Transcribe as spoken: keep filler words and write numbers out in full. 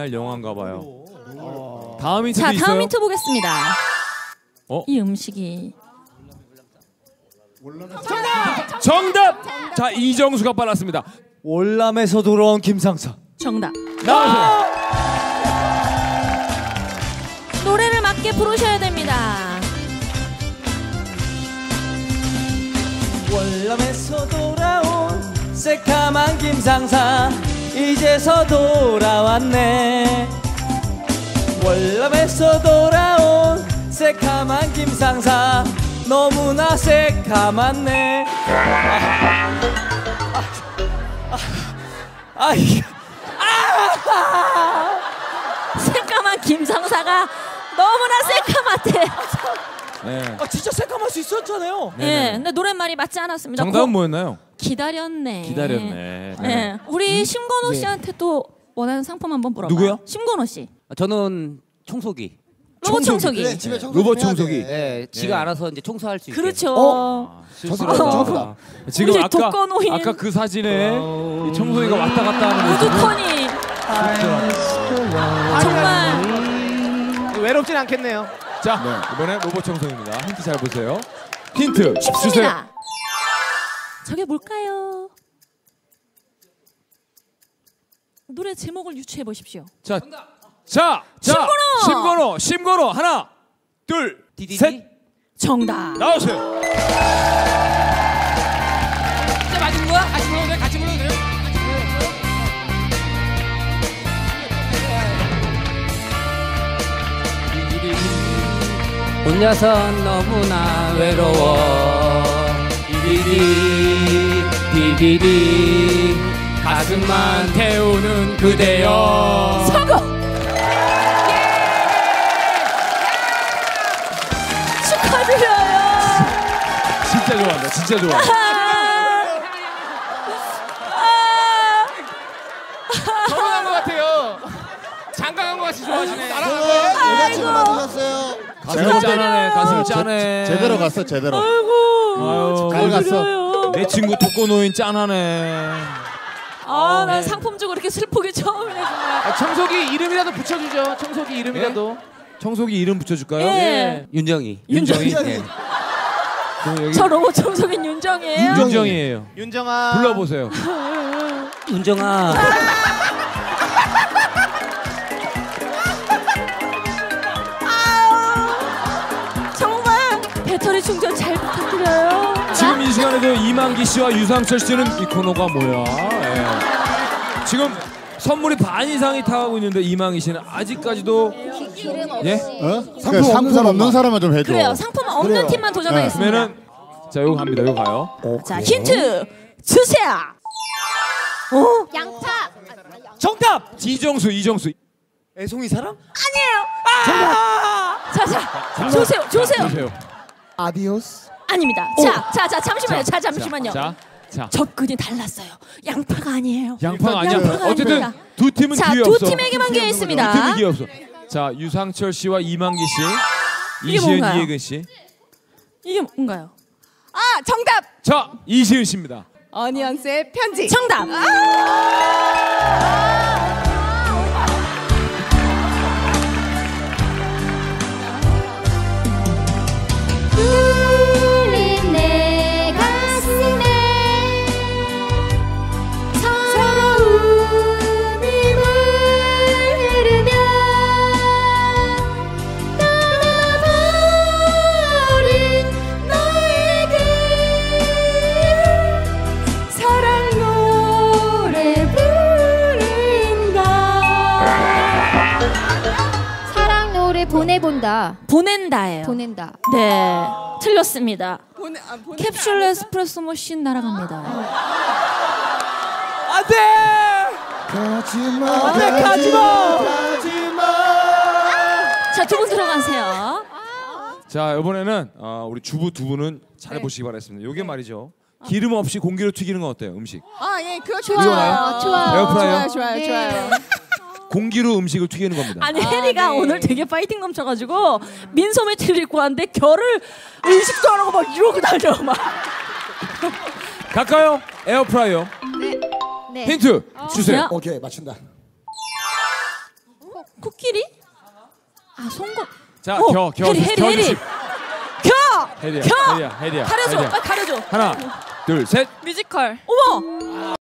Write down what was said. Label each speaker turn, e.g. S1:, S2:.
S1: 영화인가 봐요. 어... 다음 힌트도
S2: 자,
S1: 있어요?
S2: 다음 힌트 보겠습니다.
S1: 어?
S2: 이 음식이
S1: 정답! 정답! 자, 이정수가 빨랐습니다.
S3: 월남에서 돌아온 김상사.
S2: 정답.
S1: 나와주세요.
S2: 노래를 맞게 부르셔야 됩니다.
S3: 월남에서 돌아온 새카만 김상사 이제서 돌아왔네. 월남에서 돌아온 새카만 김상사 너무나 새카맣네. 아, 아, 아, 아, 아,
S2: 새까만 김상사가 너무나 새까맣대.
S1: 네.
S3: 아, 진짜 새까만 수 있었잖아요.
S2: 예, 네, 근데 노랫말이 맞지 않았습니다.
S1: 정답은
S2: 고,
S1: 뭐였나요?
S2: 기다렸네.
S1: 기다렸네. 네.
S2: 네. 우리 음? 심건호 씨한테 또 원하는 상품 한번 물어봐요.
S1: 누구요?
S2: 심건호 씨.
S4: 저는 청소기.
S2: 로봇 청소기.
S5: 그래, 집에 청소
S1: 로봇 청소기.
S4: 네, 지가
S1: 네.
S4: 알아서 이제 청소할 수 있게.
S2: 그렇죠.
S1: 어?
S5: 저보다
S1: 지금
S2: 우리
S1: 아까
S2: 독거노인.
S1: 아까 그 사진에 이 청소기가 왔다 갔다 하는 모습.
S2: 우두커니. 정말
S6: 외롭진 않겠네요.
S1: 자, 네, 이번에 로봇 청소기입니다. 힌트 잘 보세요. 힌트 주세요.
S2: 쉽습니다. 저게 뭘까요? 노래 제목을 유추해 보십시오.
S1: 자, 자, 자,
S2: 심건호!
S1: 심건호, 심건호 하나, 둘,
S4: 디디디?
S1: 셋,
S2: 정답.
S1: 나오세요.
S6: 진짜 맞은 거야? 같이 불러도 돼? 같이 불러도 돼요?
S4: 혼자선 너무나 외로워. 디디디 디디디 가슴만 태우는 그대여.
S2: 성공. 축하드려요.
S1: 진짜 좋아한다. 진짜 좋아.
S6: 결혼한 것 같아요. 장가간 것 같이 좋아하시네.
S5: 여자친구 만드셨어요.
S1: 가슴 짠하네. 가슴 짠해.
S5: 제대로 갔어 제대로.
S1: 아유,
S5: 잘 갔어.
S2: 축하드려요.
S1: 내 친구 독거노인 짠하네.
S2: 아, 난 상품 주고 이렇게 슬프게 처음이네 정말.
S6: 아, 청소기 이름이라도 붙여주죠. 청소기 이름이라도.
S1: 청소기 이름 붙여줄까요?
S2: 예.
S4: 윤정이.
S2: 윤정이.
S4: 네.
S1: 그럼 여기
S2: 저 로봇 청소기는 윤정이에요.
S1: 윤정이에요.
S6: 윤정아.
S1: 불러보세요.
S4: 윤정아.
S2: 정말 배터리 충전 잘 부탁드려요.
S1: 지금 이 시간에도 이만기 씨와 유상철 씨는 이 코너가 뭐야? 예. 지금 선물이 반 이상이 타가고 있는데 이만기 씨는 아직까지도 예?
S5: 어? 상품, 상품 없는 사람만 좀 해줘.
S2: 그래요. 상품 없는
S5: 그래요.
S2: 팀만 도전하겠습니다.
S1: 그러면은 자, 요거 갑니다. 요거 가요.
S2: 자, 힌트 주세요. 어?
S7: 양파.
S1: 정답! 이정수, 이정수.
S3: 애송이 사랑?
S2: 아니에요. 아! 자, 자, 주세요, 주세요.
S1: 보세요.
S5: 아디오스.
S2: 아닙니다. 자, 자, 자, 잠시만요. 자, 잠시만요.
S1: 자, 자.
S2: 접근이 달랐어요. 양파가 아니에요.
S1: 양파가 아니야.
S2: 양파가
S1: 어쨌든
S2: 아닙니다.
S1: 두 팀은
S2: 자,
S1: 기회
S2: 두
S1: 없어.
S2: 팀에게만 기회
S1: 두
S2: 있습니다.
S1: 팀은 기회 없어. 자, 유상철 씨와 이만기 씨,
S2: 이게
S1: 이시은,
S2: 뭔가요?
S1: 이혜근 씨.
S2: 이게 뭔가요?
S7: 아, 정답.
S1: 자, 이시은 씨입니다.
S7: 어니언스의 편지.
S2: 정답.
S7: 울린 내 가슴에 서러움이 흐르며 떠나버린 너에게 사랑 노래 부른다. 사랑 노래 보내본다.
S2: 보낸다예요.
S7: 보낸다.
S2: 네, 틀렸습니다.
S7: 보내, 아,
S2: 캡슐 에스프레소 머신 날아갑니다.
S3: 안돼!
S5: 가지마.
S3: 안돼 가지마!
S5: 가지마.
S2: 자, 두 분 들어가세요.
S1: 자, 이번에는 어, 우리 주부 두 분은 잘
S7: 네.
S1: 보시기 바라겠습니다. 요게 말이죠. 기름 없이 공기로 튀기는 건 어때요? 음식.
S7: 아, 예, 그거
S1: 좋아요.
S7: 좋아요. 좋아요.
S1: 에어프라이어?
S7: 좋아요, 좋아요, 좋아요.
S1: 공기로 음식을 튀기는 겁니다.
S2: 아니,
S7: 아,
S2: 혜리가
S7: 네.
S2: 오늘 되게 파이팅 넘쳐가지고 민소매 티를 입고 왔는데 결을 의식도 안 하고 막 이러고 다녀 막. 코끼리? 아 송곳.
S1: 자,
S2: 어,
S1: 겨, 겨,
S2: 해리,
S1: 겨,
S2: 해리,
S1: 겨
S2: 해리.
S1: 주십.
S2: 겨.
S1: 해리야,
S2: 겨.
S1: 해리야, 해리야.
S2: 가려줘.
S1: 해리야.
S2: 빨리 가려줘.
S1: 하나, 둘, 셋.
S2: 뮤지컬. 어머.